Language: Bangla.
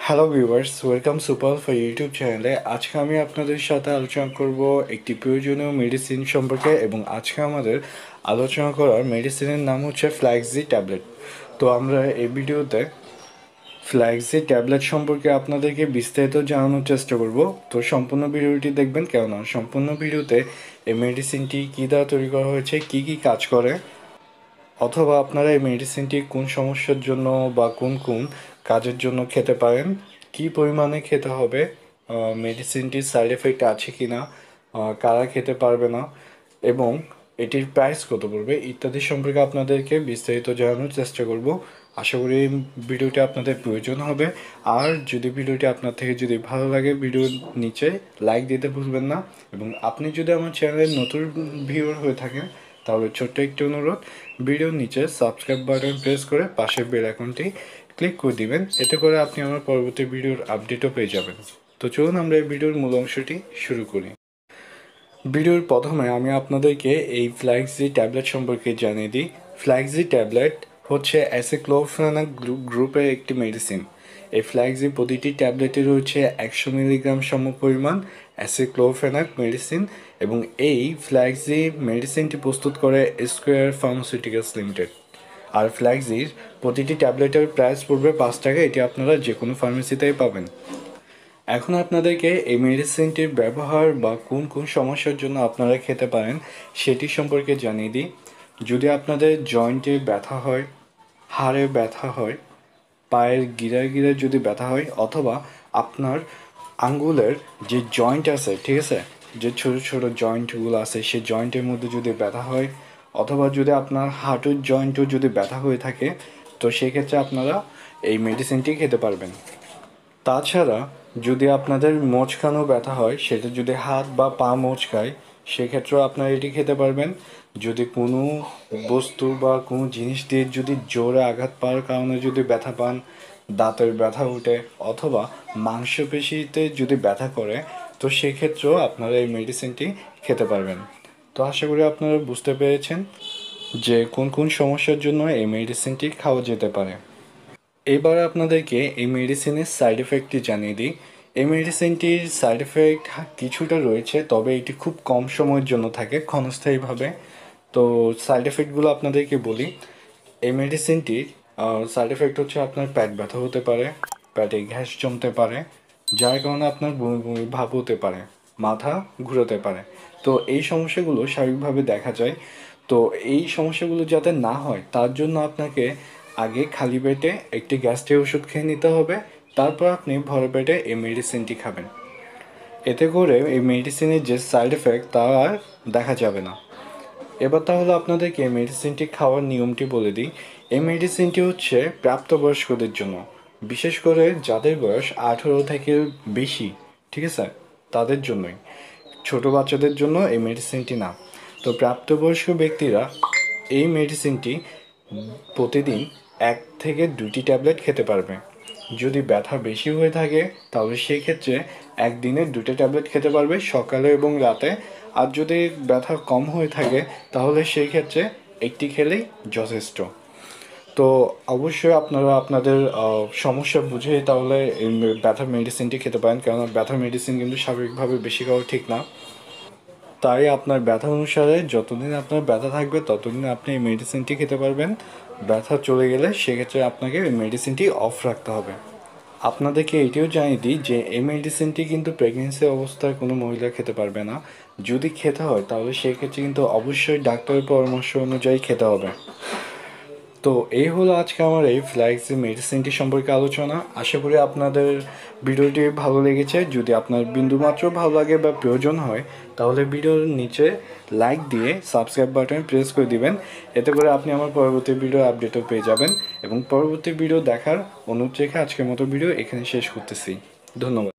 Hello viewers, welcome super for YouTube চ্যানেলে। আজকে আমি আপনাদের সাথে আলোচনা করব একটি প্রয়োজনীয় মেডিসিন সম্পর্কে, এবং আজকে আমাদের আলোচনা করার মেডিসিনের নাম হচ্ছে ফ্ল্যাক্সি ট্যাবলেট। তো আমরা এই ভিডিওতে ফ্ল্যাক্সি ট্যাবলেট সম্পর্কে আপনাদেরকে বিস্তারিত জানানোর চেষ্টা করব। তো সম্পূর্ণ ভিডিওটি দেখবেন, কেননা সম্পূর্ণ ভিডিওতে এই মেডিসিনটি কী দ্বারা তৈরি করা হয়েছে, কী কী কাজ করে, অথবা আপনারা এই মেডিসিনটি কোন সমস্যার জন্য বা কোন কোন কাজের জন্য খেতে পারেন, কী পরিমাণে খেতে হবে, মেডিসিনটির সাইড এফেক্ট আছে কি না, কারা খেতে পারবে না, এবং এটির প্রাইস কত পড়বে ইত্যাদি সম্পর্কে আপনাদেরকে বিস্তারিত জানানোর চেষ্টা করব। আশা করি এই ভিডিওটি আপনাদের প্রয়োজন হবে। আর যদি ভিডিওটি আপনার থেকে যদি ভালো লাগে, ভিডিওর নিচে লাইক দিতে ভুলবেন না। এবং আপনি যদি আমার চ্যানেলের নতুন ভিউয়ার হয়ে থাকেন, তাহলে ছোট্ট একটি অনুরোধ, ভিডিওর নিচে সাবস্ক্রাইব বাটন প্রেস করে পাশের বেল আইকনটি ক্লিক করে দিবেন। এতে করে আপনি আমার পরবর্তী ভিডিওর আপডেটও পেয়ে যাবেন। তো চলুন আমরা এই ভিডিওর মূল অংশটি শুরু করি। ভিডিওর প্রথমে আমি আপনাদেরকে এই ফ্ল্যাক্সি ট্যাবলেট সম্পর্কে জানিয়ে দিই। ফ্ল্যাক্সি ট্যাবলেট হচ্ছে অ্যাসিক্লোফেনাক গ্রুপের একটি মেডিসিন। এই ফ্ল্যাক্সি প্রতিটি ট্যাবলেটে রয়েছে 100 মিলিগ্রাম সমপরিমাণ অ্যাসিক্লোফেনাক মেডিসিন, এবং এই ফ্ল্যাক্সি মেডিসিনটি প্রস্তুত করে স্কোয়ার ফার্মাসিউটিক্যালস লিমিটেড। আর ফ্ল্যাক্সির প্রতিটি ট্যাবলেটের প্রাইস পড়বে 5 টাকা। এটি আপনারা যে কোনো ফার্মেসিতেই পাবেন। এখন আপনাদেরকে এই মেডিসিনটির ব্যবহার বা কোন কোন সমস্যার জন্য আপনারা খেতে পারেন সেটি সম্পর্কে জানিয়ে দিই। যদি আপনাদের জয়েন্টে ব্যথা হয়, হাড়ে ব্যথা হয়, পায়ের গিরায় গিরায় যদি ব্যথা হয়, অথবা আপনার আঙ্গুলের যে জয়েন্ট আছে, ঠিক আছে, যে ছোটো ছোটো জয়েন্টগুলো আছে, সেই জয়েন্টের মধ্যে যদি ব্যথা হয়, অথবা যদি আপনার হাঁটুর জয়েন্টও যদি ব্যথা হয়ে থাকে, তো সেক্ষেত্রে আপনারা এই মেডিসিনটি খেতে পারবেন। তাছাড়া যদি আপনাদের মোচকানো ব্যথা হয়, সেটা যদি হাত বা পা মোচকায়, সেক্ষেত্রেও আপনারা এটি খেতে পারবেন। যদি কোনো বস্তু বা কোনো জিনিস দিয়ে যদি জোরে আঘাত পাওয়ার কারণে যদি ব্যথা পান, দাঁতের ব্যথা ওঠে, অথবা মাংসপেশিতে যদি ব্যথা করে, তো সেক্ষেত্রেও আপনারা এই মেডিসিনটি খেতে পারবেন। তো আশা করি আপনারা বুঝতে পেরেছেন যে কোন কোন সমস্যার জন্য এই মেডিসিনটি খাওয়া যেতে পারে। এবার আপনাদেরকে এই মেডিসিনের সাইড এফেক্টটি জানিয়ে দিই। এই মেডিসিনটির সাইড এফেক্ট কিছুটা রয়েছে, তবে এটি খুব কম সময়ের জন্য থাকে, ক্ষণস্থায়ীভাবে। তো সাইড এফেক্টগুলো আপনাদেরকে বলি। এই মেডিসিনটির সাইড এফেক্ট হচ্ছে আপনার পেট ব্যথা হতে পারে, পেটে গ্যাস জমতে পারে, যার কারণে আপনার বমি বমি ভাব হতে পারে, মাথা ঘুরাতে পারে। তো এই সমস্যাগুলো স্বাভাবিকভাবে দেখা যায়। তো এই সমস্যাগুলো যাতে না হয়, তার জন্য আপনাকে আগে খালি পেটে একটি গ্যাস্ট্রিক ওষুধ খেয়ে নিতে হবে। তারপর আপনি ভরা পেটে এই মেডিসিনটি খাবেন। এতে করে এই মেডিসিনের যে সাইড এফেক্ট তা আর দেখা যাবে না। এবার তাহলে আপনাদেরকে এই মেডিসিনটি খাওয়ার নিয়মটি বলে দিই। এই মেডিসিনটি হচ্ছে প্রাপ্তবয়স্কদের জন্য, বিশেষ করে যাদের বয়স 18 থেকে বেশি, ঠিক আছে, তাদের জন্যই। ছোট বাচ্চাদের জন্য এই মেডিসিনটি না। তো প্রাপ্তবয়স্ক ব্যক্তিরা এই মেডিসিনটি প্রতিদিন 1 থেকে 2টি ট্যাবলেট খেতে পারবে। যদি ব্যথা বেশি হয়ে থাকে, তাহলে সেই ক্ষেত্রে একদিনে 2টা ট্যাবলেট খেতে পারবে, সকালে এবং রাতে। আর যদি ব্যথা কম হয়ে থাকে, তাহলে সেই ক্ষেত্রে একটি খেলেই যথেষ্ট। তো অবশ্যই আপনারা আপনাদের সমস্যা বুঝে তাহলে এই ব্যথার মেডিসিনটি খেতে পারেন, কেননা ব্যথার মেডিসিন কিন্তু স্বাভাবিকভাবে বেশি খাওয়া ঠিক না। তাই আপনার ব্যথা অনুসারে যতদিন আপনার ব্যথা থাকবে, ততদিন আপনি এই মেডিসিনটি খেতে পারবেন। ব্যথা চলে গেলে সেক্ষেত্রে আপনাকে এই মেডিসিনটি অফ রাখতে হবে। আপনাদেরকে এটিও জানিয়ে দিই যে এই মেডিসিনটি কিন্তু প্রেগনেন্সি অবস্থায় কোনো মহিলা খেতে পারবে না। যদি খেতে হয়, তাহলে সেক্ষেত্রে কিন্তু অবশ্যই ডাক্তারের পরামর্শ অনুযায়ী খেতে হবে। তো এই হলো আজকে আমার এই ফ্ল্যাক্সি মেডিসিনটি সম্পর্কে আলোচনা। আশা করি আপনাদের ভিডিওটি ভালো লেগেছে। যদি আপনার বিন্দুমাত্র ভালো লাগে বা প্রয়োজন হয়, তাহলে ভিডিওর নিচে লাইক দিয়ে সাবস্ক্রাইব বাটন প্রেস করে দিবেন। এতে করে আপনি আমার পরবর্তী ভিডিও আপডেটও পেয়ে যাবেন। এবং পরবর্তী ভিডিও দেখার অনুরোধ রেখে আজকের মতো ভিডিও এখানে শেষ করতেছি। ধন্যবাদ।